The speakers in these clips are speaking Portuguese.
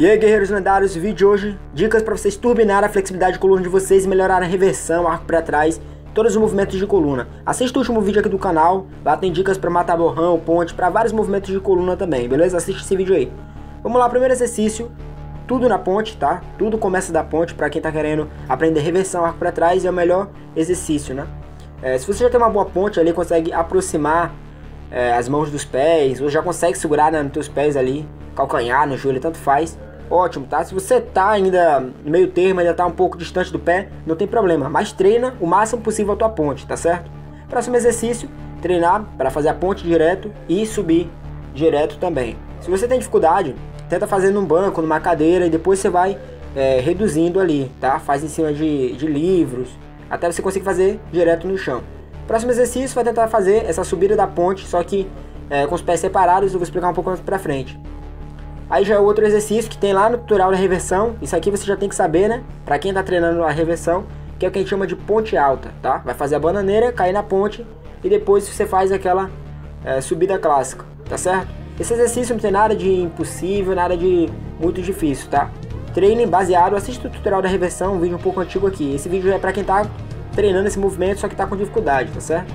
E aí, guerreiros lendários, vídeo de hoje, dicas para vocês turbinar a flexibilidade de coluna de vocês e melhorar a reversão, arco para trás, todos os movimentos de coluna. Assista o último vídeo aqui do canal, lá tem dicas para matar borrão, ponte, para vários movimentos de coluna também, beleza? Assiste esse vídeo aí. Vamos lá, primeiro exercício, tudo na ponte, tá? Tudo começa da ponte, para quem tá querendo aprender reversão, arco para trás, é o melhor exercício, né? Se você já tem uma boa ponte ali, consegue aproximar as mãos dos pés, ou já consegue segurar, né, nos teus pés ali, calcanhar, no joelho, tanto faz. Ótimo, tá? Se você tá ainda no meio termo, ainda tá um pouco distante do pé, não tem problema, mas treina o máximo possível a tua ponte, tá certo? Próximo exercício, treinar para fazer a ponte direto e subir direto também. Se você tem dificuldade, tenta fazer num banco, numa cadeira, e depois você vai reduzindo ali, tá? Faz em cima de livros, até você conseguir fazer direto no chão. Próximo exercício, vai tentar fazer essa subida da ponte, só que com os pés separados. Eu vou explicar um pouco mais pra frente. Aí já é outro exercício que tem lá no tutorial da reversão. Isso aqui você já tem que saber, né? Pra quem tá treinando a reversão, que é o que a gente chama de ponte alta, tá? Vai fazer a bananeira, cair na ponte e depois você faz aquela subida clássica, tá certo? Esse exercício não tem nada de impossível, nada de muito difícil, tá? Treine baseado, assista o tutorial da reversão, um vídeo um pouco antigo aqui. Esse vídeo é pra quem tá treinando esse movimento, só que tá com dificuldade, tá certo?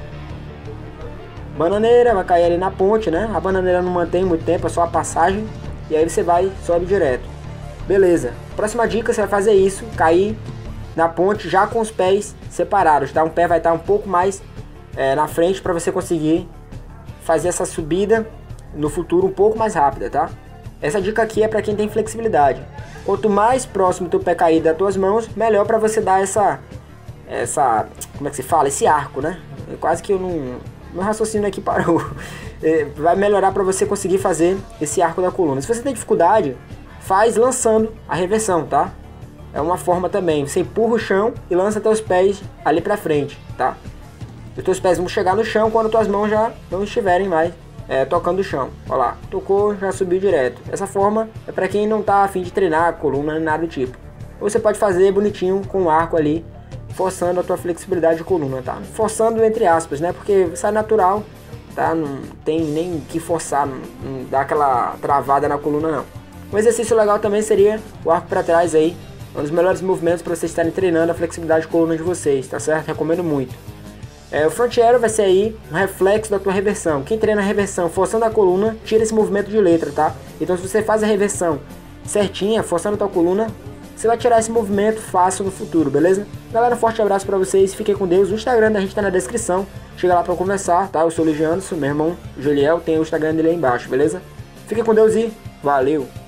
Bananeira, vai cair ali na ponte, né? A bananeira não mantém muito tempo, é só a passagem. E aí você vai, sobe direto. Beleza. Próxima dica, você vai fazer isso, cair na ponte já com os pés separados, tá? Um pé vai estar um pouco mais na frente para você conseguir fazer essa subida no futuro um pouco mais rápida, tá? Essa dica aqui é para quem tem flexibilidade. Quanto mais próximo teu pé cair das tuas mãos, melhor para você dar essa, como é que se fala? Esse arco, né? Quase que eu não... Meu raciocínio aqui parou. Vai melhorar para você conseguir fazer esse arco da coluna. Se você tem dificuldade, faz lançando a reversão, tá? É uma forma também. Você empurra o chão e lança teus pés ali para frente, tá? Os teus pés vão chegar no chão quando tuas mãos já não estiverem mais tocando o chão. Olha lá, tocou, já subiu direto. Essa forma é para quem não tá a fim de treinar a coluna nem nada do tipo. Ou você pode fazer bonitinho com o arco ali, forçando a tua flexibilidade de coluna, tá? Forçando entre aspas, né? Porque sai natural, tá? Não tem nem que forçar, não dá aquela travada na coluna, não. Um exercício legal também seria o arco para trás aí, um dos melhores movimentos para vocês estarem treinando a flexibilidade de coluna de vocês, tá certo? Recomendo muito. O front arrow vai ser aí um reflexo da tua reversão. Quem treina a reversão forçando a coluna, tira esse movimento de letra, tá? Então se você faz a reversão certinha, forçando a tua coluna, você vai tirar esse movimento fácil no futuro, beleza? Galera, um forte abraço pra vocês, fiquem com Deus. O Instagram da gente tá na descrição, chega lá pra conversar, tá? Eu sou o Luigi Anderson, meu irmão Juliel tem o Instagram dele aí embaixo, beleza? Fiquem com Deus e valeu!